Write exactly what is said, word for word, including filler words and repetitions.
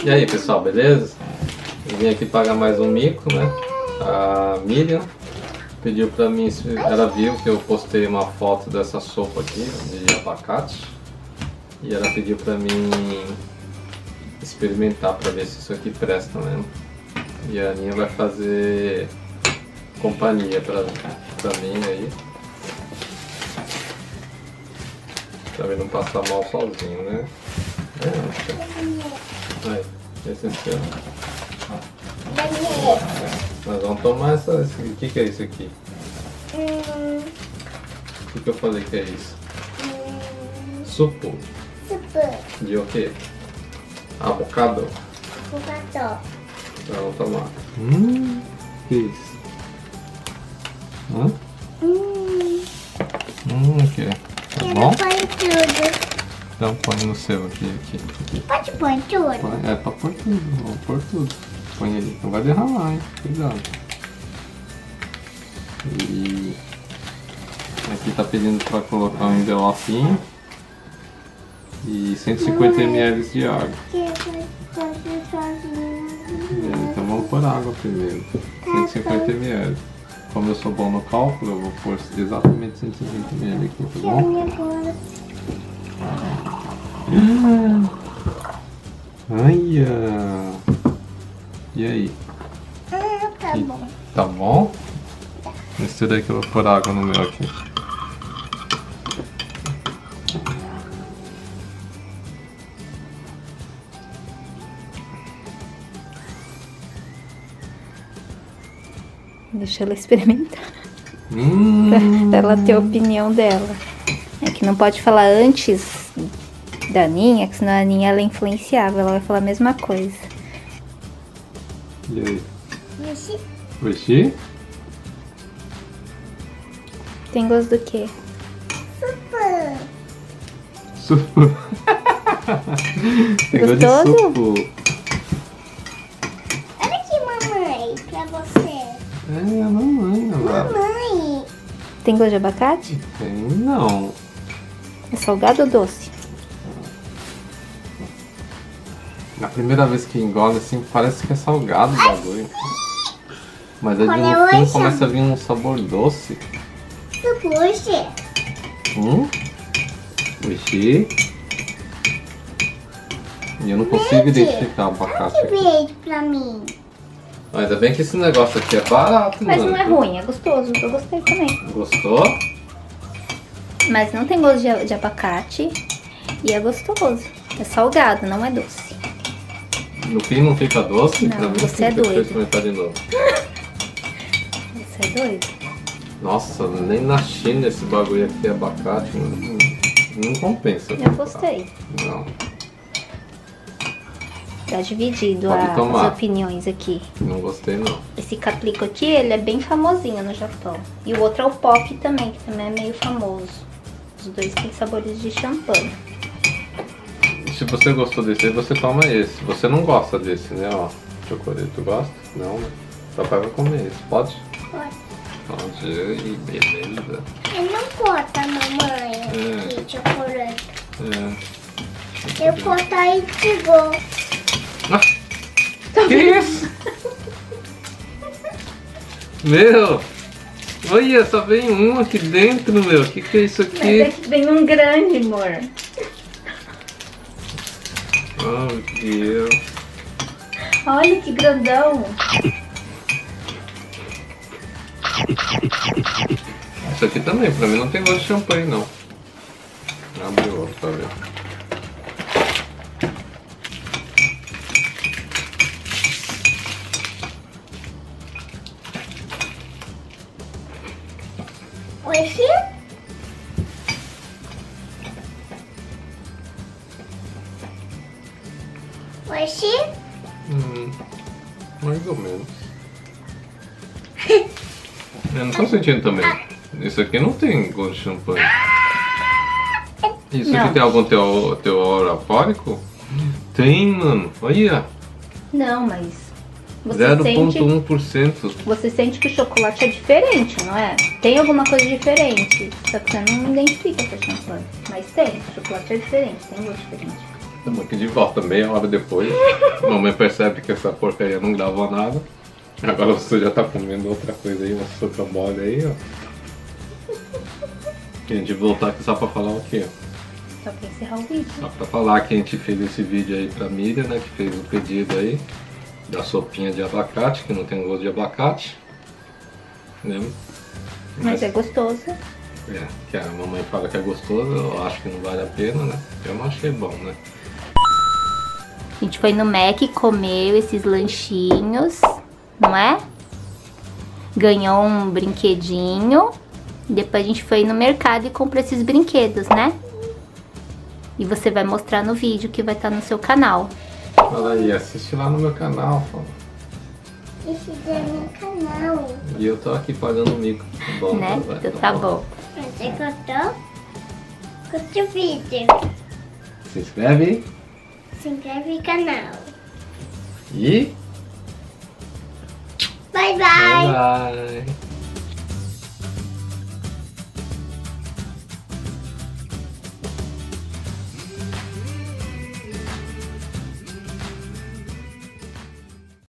E aí pessoal, beleza? Eu vim aqui pagar mais um mico, né? A Miriam pediu pra mim, ela viu que eu postei uma foto dessa sopa aqui de abacate e ela pediu pra mim experimentar pra ver se isso aqui presta mesmo. E a Aninha vai fazer companhia pra, pra mim aí, pra mim não passar mal sozinho, né? É, aí, esse é seu. Nós vamos tomar essa. O que, que é isso aqui? Hum. O que, que eu falei que é isso? Hum. Supo. Supo. De o quê? Avocado. Avocado. Então vamos tomar. Hum. Que isso? Hã? Hum. Hum, o que? Tá Eu bom? põe tudo. Então põe no seu aqui, aqui. Pode pôr tudo? Põe, é pra pôr tudo, vamos pôr tudo. Põe ali, não vai derramar, hein? Cuidado. E aqui tá pedindo pra colocar um envelopinho e cento e cinquenta mililitros de água. Que eu fazer sozinho. É, então vamos pôr água primeiro. cento e cinquenta mililitros. Como eu sou bom no cálculo, eu vou pôr exatamente cento e cinquenta mililitros aqui, tá bom? Agora. Ai, e aí? Ah, tá E- bom. Tá bom? Mistura aí que eu vou pôr água no meu aqui. Deixa ela experimentar. Hum. Pra ela ter a opinião dela. É que não pode falar antes da Aninha, que senão a Aninha ela é influenciável, ela vai falar a mesma coisa. E aí? Esse Oxi? Tem gosto do quê? supo. Supo. Tem gosto de Gostoso? supo. Olha aqui, mamãe, pra você. É, a mamãe, olha lá. Mamãe. Tem gosto de abacate? Tem, não. É salgado ou doce? Na primeira vez que engole assim, parece que é salgado o bagulho. Mas aí Olha, no fim hoje- começa a vir um sabor doce. Supo, hoje. Hum? Oxi. E eu não consigo Verde. identificar o abacate Que aqui. verde pra mim. Ainda bem que esse negócio aqui é barato, Mas mano. não é ruim, é gostoso. Eu gostei também. Gostou? Mas não tem gosto de, de abacate e é gostoso. É salgado, não é doce. No fim não fica doce? Não, Pra mim, você é deixa eu doido. experimentar de novo. Você é doido? Nossa, nem na China esse bagulho aqui é abacate, mano. Não, não compensa. Eu gostei. Não, Tá dividido Pode a- tomar. as opiniões aqui. não gostei não. Esse caplico aqui, ele é bem famosinho no Japão. E o outro é o pop também, que também é meio famoso. Os dois têm sabores de champanhe. Se você gostou desse aí, você toma esse. Você não gosta desse, né? Ó, chocolate, tu gosta? Não, né? Papai vai comer esse, pode? Pode. Pode, e beleza. Eu não corto, mamãe, É. aqui, chocolate. É. Eu corto aí de gol. Que isso? Meu! Olha, só vem um aqui dentro, meu. Que que é isso aqui? que vem um grande, amor. Oh, meu Deus. Olha que grandão. Isso aqui também, pra mim não tem gosto de champanhe, não. Abre o outro pra ver. Hoje? Hoje? Hum, mais ou menos. Eu não tô sentindo também. Isso aqui não tem gosto de champanhe. Isso Não. aqui tem algum teor, teor alcoólico? Tem, mano. Olha. Não, mas você zero vírgula sente, um por cento. você sente que o chocolate é diferente, não é? Tem alguma coisa diferente. Só que você não identifica que é champanhe. Mas tem, o chocolate é diferente, tem gosto diferente. Estamos aqui de volta, meia hora depois. A mamãe percebe que essa porcaria não gravou nada. Agora você já tá comendo outra coisa aí, uma sopa mole aí, ó. E a gente voltar aqui só pra falar o quê? Só pra encerrar o vídeo. Só pra falar que a gente fez esse vídeo aí pra Miriam, né? Que fez o pedido aí da sopinha de abacate, que não tem gosto de abacate. Lembra? Mas, Mas é gostoso. É, que a mamãe fala que é gostoso, eu acho que não vale a pena, né? Eu não achei bom, né? A gente foi no Mac e comeu esses lanchinhos, não é? Ganhou um brinquedinho. Depois a gente foi no mercado e comprou esses brinquedos, né? E você vai mostrar no vídeo que vai estar no seu canal. Fala aí, assiste lá no meu canal, fala. Esse é meu canal. E eu tô aqui pagando o mico. Bom, Né? vai, Então tá tá bom. Você gostou? Curte o vídeo. Se inscreve aí. Se inscreve no canal. E... Bye, bye. Bye, bye.